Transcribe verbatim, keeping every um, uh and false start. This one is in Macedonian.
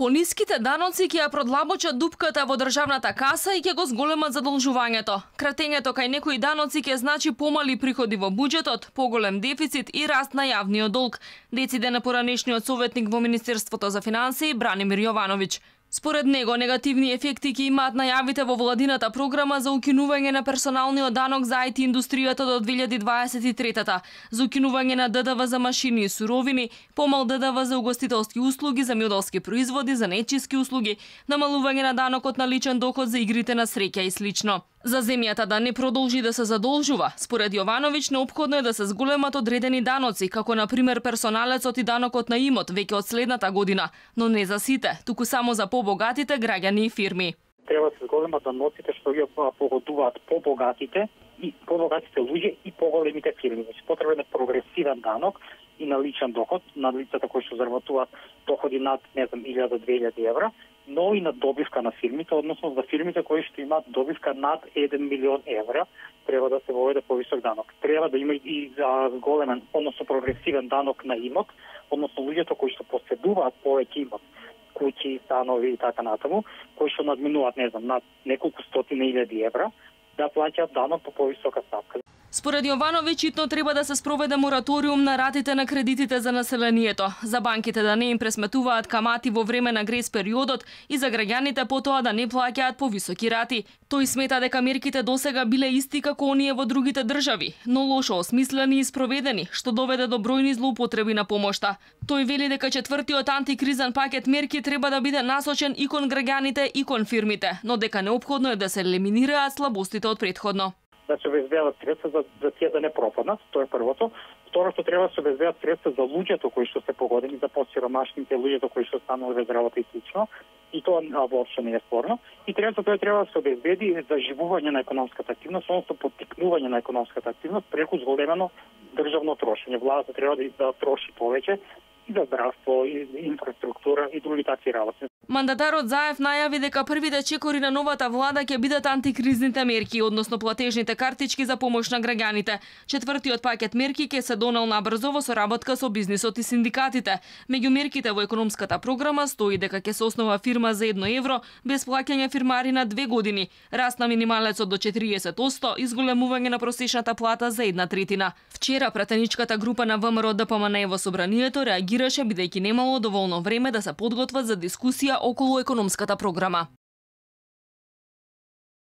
Пониските даноци ќе ја продлабочат дупката во државната каса и ќе го зголемат задолжувањето. Кратењето кај некои даноци ќе значи помали приходи во буџетот, поголем дефицит и раст на јавниот долг, дециде на поранешниот советник во Министерството за финансии Бранимир Јовановиќ. Според него, негативни ефекти ќе имаат најавите во владината програма за укинување на персоналниот данок за ай ти индустријата до две илјади дваесет и трета, за укинување на д д в за машини и суровини, помал д д в за угостителски услуги, за мјоделски производи, за нечиски услуги, намалување на данокот на личен доход за игрите на среќа и слично. За земјата да не продолжи да се задолжува, според Јовановиќ неопходно е да се зголемат одредени даноци, како на пример персоналецот и данокот на имот веќе од следната година, но не за сите, туку само за побогатите граѓани и фирми. Треба да се зголемат даноците што ги погодуваат побогатите и побогатите луѓе и поголемите фирми. Значи потребен е прогресивен данок и на личен доход на лицата кои што заработуваат доходи над, не знам, илјада до две илјади евра, но и на добивка на фирмите, односно за фирмите кои што имаат добивка над еден милион евра, треба да се воведе повисок данок. Треба да има и зголемен, односно прогресивен данок на имот, односно луѓето кои што поседуваат повеќе имот, куќи, станови и така натаму, кои што надминуваат, не знам, над неколку стотини илјади евра, да плаќаат данок по повисока ставка. Според Јовановиќ, итно треба да се спроведе мораториум на ратите на кредитите за населението, за банките да не им пресметуваат камати во време на грес периодот и за граѓаните потоа да не плаќаат повисоки рати. Тој смета дека мерките досега биле исти како оние во другите држави, но лошо осмислени и спроведени, што доведе до бројни злоупотреби на помошта. Тој вели дека четвртиот антикризен пакет мерки треба да биде насочен и кон граѓаните и кон фирмите, но дека неопходно е да се елиминираат слабостите од претходно. Да се обезбедат средства за, за тие да не пропаднат, тоа е првото. Второто, треба да се обезбедат средства за луѓето кои што се погодени, за посиромашните, луѓето кои што станува без работа и слично, и тоа воопшто не е спорно. И третото, тоа треба да се обезбеди за живување на економската активност, односно поттикнување на економската активност преку зголемено државно трошење. Владата треба да, да троши повеќе и за здравство, и инфраструктура и други такви работи. Мандатарот Заев најави дека првите чекори на новата влада ќе бидат антикризните мерки, односно платежните картички за помош на граѓаните. Четвртиот пакет мерки ќе се донел набрзо во соработка со бизнисот и синдикатите. Меѓу мерките во економската програма стои дека ќе се основа фирма за едно евро без плаќање фирмари на две години, раст на минималецот до четириесет одсто и зголемување на просечната плата за една третина. Вчера пратеничката група на Вэ Ем Ер О Д П М Н во собранието реагираше бидејќи немало доволно време да се подготват за дискусија околу економската програма.